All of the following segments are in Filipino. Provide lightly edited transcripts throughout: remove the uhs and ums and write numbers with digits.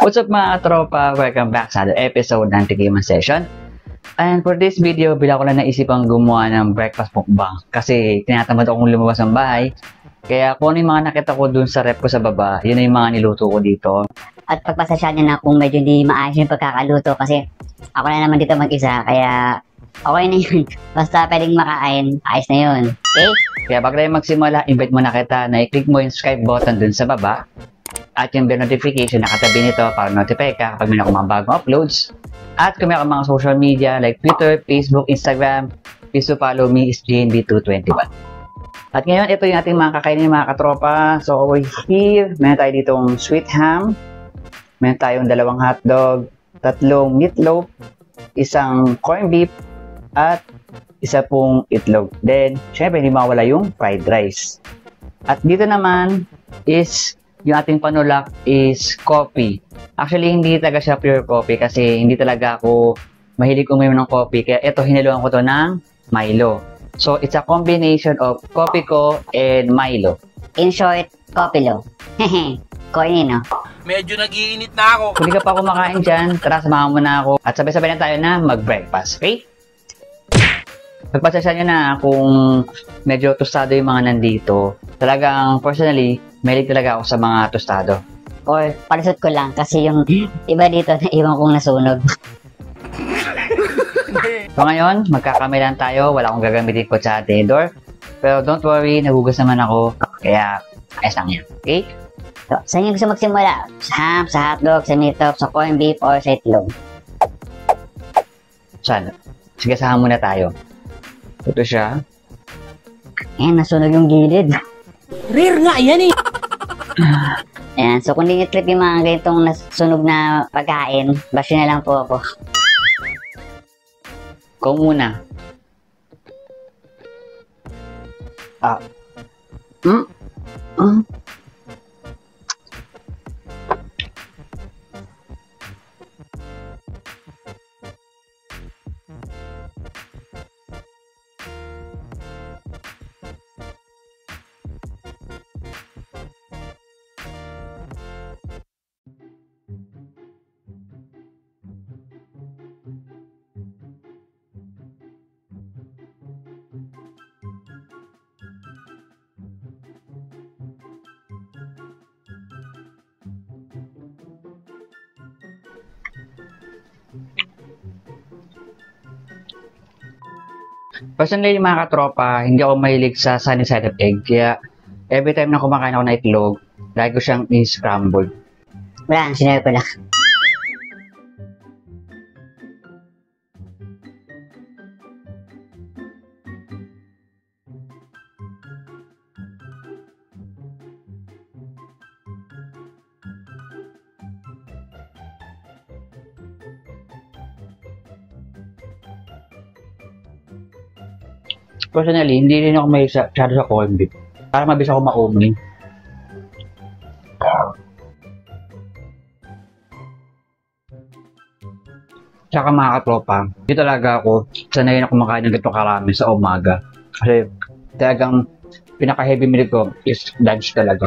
What's up mga katropa? Welcome back sa another episode ng Tikiman Session. And for this video, bila ko lang naisipang gumawa ng breakfast mukbang kasi tinatamad akong lumabas ng bahay. Kaya kung ano yung mga nakita ko dun sa rep ko sa baba, yun na yung mga niluto ko dito. At pagpasasya niya na kung medyo hindi maayos yung pagkakaluto kasi ako na naman dito mag-isa, kaya okay na yun. Basta pwedeng makain, ayos na yun. Okay? Kaya bago tayo magsimula, invite mo na kita na i-click mo yung subscribe button dun sa baba. At yung bell notification na katabi nito para notify ka kapag may mga bagong uploads. At kung may mga social media like Twitter, Facebook, Instagram, please to follow me is JNB221. At ngayon, ito yung ating mga kakainin mga katropa. So over here, meron tayo ditong sweet ham, meron tayong 2 hotdog, 3 meatloaf, 1 corned beef, at 1 pong itlog. Then, syempre hindi mawala yung fried rice. At dito naman is yung ating panulak is coffee. Actually, hindi talaga siya pure coffee kasi hindi talaga ako mahilig uminom ng coffee. Kaya ito, hinaluan ko to ng Milo. So, it's a combination of coffee ko and Milo. In short, kopilo. Hehe, corny no? Medyo nag-iinit na ako. Kung di ka pa kumakain dyan, tara samahan mo na ako. At sabay-sabay na tayo na mag-breakfast, okay? Pagpasasya nyo na kung medyo tostado yung mga nandito. Talagang, personally, mahilig talaga ako sa mga tostado. Or palusot ko lang kasi yung iba dito na iwan kong nasunog. So ngayon, magkakamilan tayo. Wala akong gagamitin ko sa tinidor. Pero don't worry, nagugas naman ako. Kaya, ayos lang yan. Okay? So, saan yung gusto magsimula? Sa ham, sa hotdog, sa meatloaf, sa corned beef, or sa itlog? Saan? Sige, sahan muna tayo. Ito siya. Ayan, nasunog yung gilid. Rare nga yan eh. Ayan, so kung di nyo trip yung mga ganitong nasunog na pagkain, basyo na lang po ako. Ikaw muna. Ah. Personally, mga katropa, hindi ako mahilig sa sunny side of egg. Kaya, every time na kumakain ako ng itlog, lagi ko siyang i-scramble. Wala, sinabi ko lang. Personally, hindi rin ako mahilig sa corned beef. Para mabilis ako maumi. Tsaka mga katropa, hindi talaga ako sanay na kumakain ng ganito karami sa umaga. Kasi talagang pinaka-heavy meal ko is lunch talaga.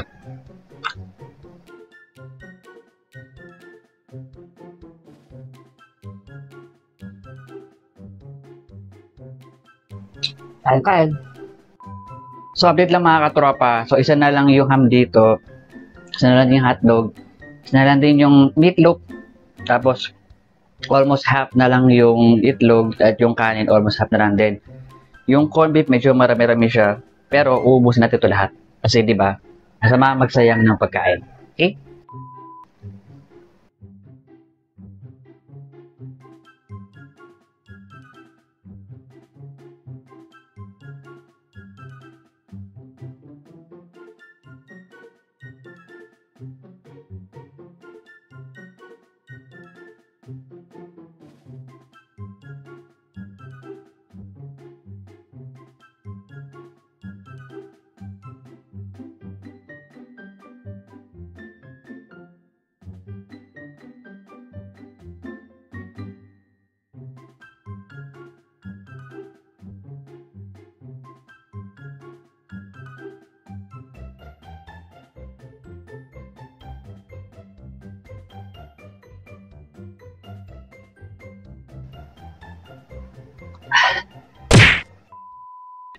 Kain. So update lang mga katropa. So isa na lang yung ham dito. Isa na lang yung hotdog. Isa na lang din yung meatloaf. Tapos almost half na lang yung itlog at yung kanin almost half na lang din. Yung corned beef medyo marami-rami siya. Pero uubusin natin ito lahat. Kasi di ba, masama magsayang ng pagkain. Okay?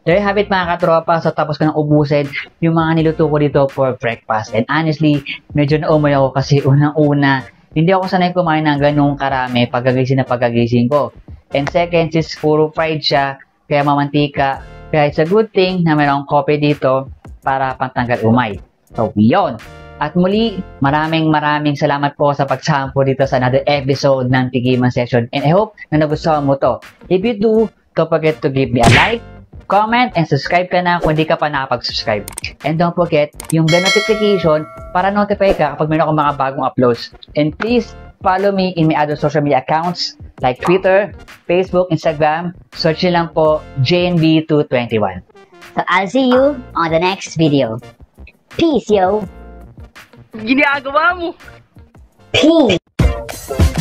There you have it mga katropa. So tapos ko nang ubusin yung mga niluto ko dito for breakfast. And honestly, medyo naumoy ako kasi unang-una, hindi ako sanay kumain ng ganung karami pagkagising ko. And second, since puro fried siya, kaya mamantika. Kaya it's a good thing na mayroong coffee dito para pantanggal umay. So, yun. At muli, maraming salamat po sa pagsama po dito sa another episode ng Tikiman Session. And I hope na nagustuhan mo to. If you do, don't forget to give me a like, comment, and subscribe ka na kung hindi ka pa nakapag-subscribe. And don't forget yung bell notification para notify ka kapag meron akong mga bagong uploads. And please, follow me in my other social media accounts like Twitter, Facebook, Instagram. Search nyo lang po JNB221. So I'll see you on the next video. Peace, yo! Ginagawa mo. Peace!